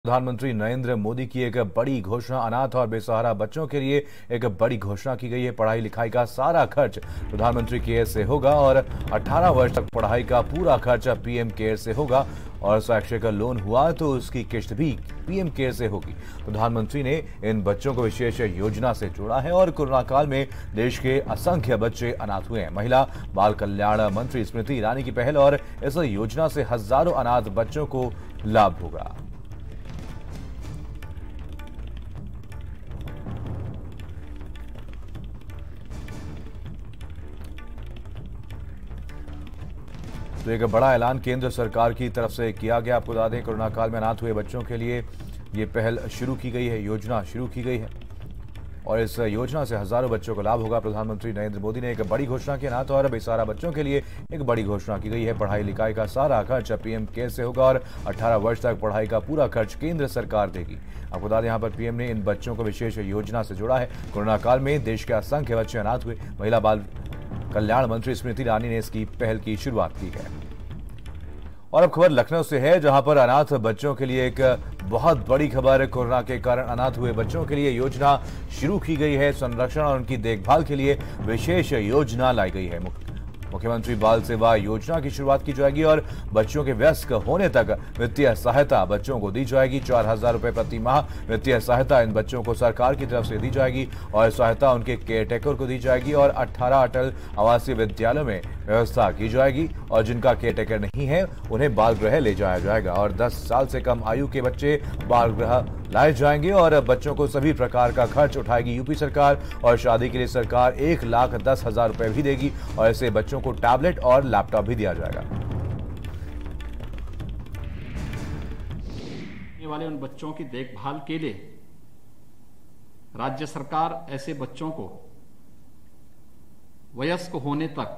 प्रधानमंत्री नरेंद्र मोदी की एक बड़ी घोषणा। अनाथ और बेसहारा बच्चों के लिए एक बड़ी घोषणा की गई है। पढ़ाई लिखाई का सारा खर्च प्रधानमंत्री केयर से होगा और 18 वर्ष तक पढ़ाई का पूरा खर्च पीएम केयर से होगा और शैक्षिक लोन हुआ तो उसकी किस्त भी पीएम केयर से होगी। प्रधानमंत्री ने इन बच्चों को विशेष योजना से जोड़ा है और कोरोना काल में देश के असंख्य बच्चे अनाथ हुए हैं। महिला बाल कल्याण मंत्री स्मृति ईरानी की पहल और इस योजना से हजारों अनाथ बच्चों को लाभ होगा। तो एक बड़ा ऐलान केंद्र सरकार की तरफ से किया गया। आपको बता दें, कोरोना काल में अनाथ हुए बच्चों के लिए ये पहल शुरू की गई है, योजना शुरू की गई है और इस योजना से हजारों बच्चों को लाभ होगा। प्रधानमंत्री नरेंद्र मोदी ने एक बड़ी घोषणा की। अनाथ और बेसहारा बच्चों के लिए एक बड़ी घोषणा की गई है। पढ़ाई लिखाई का सारा खर्च पीएम केयर से होगा और 18 वर्ष तक पढ़ाई का पूरा खर्च केंद्र सरकार देगी। आपको बता दें, यहाँ पर पीएम ने इन बच्चों को विशेष योजना से जोड़ा है। कोरोना काल में देश के असंख्य बच्चे अनाथ हुए। महिला बाल कल्याण मंत्री स्मृति ईरानी ने इसकी पहल की शुरुआत की है। और अब खबर लखनऊ से है, जहां पर अनाथ बच्चों के लिए एक बहुत बड़ी खबर। कोरोना के कारण अनाथ हुए बच्चों के लिए योजना शुरू की गई है। संरक्षण और उनकी देखभाल के लिए विशेष योजना लाई गई है। मुख्यमंत्री बाल सेवा योजना की शुरुआत की जाएगी और बच्चों के वयस्क होने तक वित्तीय सहायता बच्चों को दी जाएगी। 4,000 रुपए प्रति माह वित्तीय सहायता इन बच्चों को सरकार की तरफ से दी जाएगी और सहायता उनके केयरटेकर को दी जाएगी और 18 अटल आवासीय विद्यालयों में व्यवस्था की जाएगी और जिनका केयरटेकर नहीं है उन्हें बाल गृह ले जाया जाएगा और 10 साल से कम आयु के बच्चे बाल गृह लाए जाएंगे और बच्चों को सभी प्रकार का खर्च उठाएगी यूपी सरकार। और शादी के लिए सरकार 1,10,000 रुपए भी देगी और ऐसे बच्चों को टैबलेट और लैपटॉप भी दिया जाएगा। वाले उन बच्चों की देखभाल के लिए राज्य सरकार ऐसे बच्चों को वयस्क होने तक,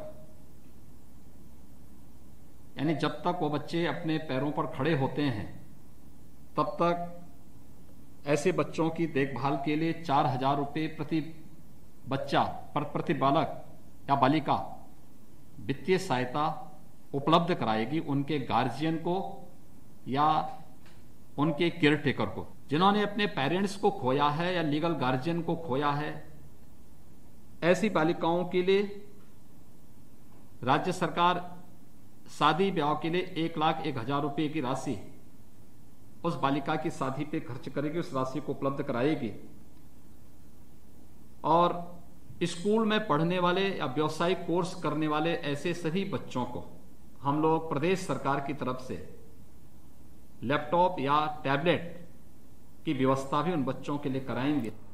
यानी जब तक वो बच्चे अपने पैरों पर खड़े होते हैं तब तक ऐसे बच्चों की देखभाल के लिए 4,000 रुपये प्रति बच्चा प्रति बालक या बालिका वित्तीय सहायता उपलब्ध कराएगी उनके गार्जियन को या उनके केयरटेकर को। जिन्होंने अपने पेरेंट्स को खोया है या लीगल गार्जियन को खोया है, ऐसी बालिकाओं के लिए राज्य सरकार शादी ब्याह के लिए 1,01,000 रुपये की राशि उस बालिका की शादी पे खर्च करेगी, उस राशि को उपलब्ध कराएगी। और स्कूल में पढ़ने वाले या व्यावसायिक कोर्स करने वाले ऐसे सभी बच्चों को हम लोग प्रदेश सरकार की तरफ से लैपटॉप या टैबलेट की व्यवस्था भी उन बच्चों के लिए कराएंगे।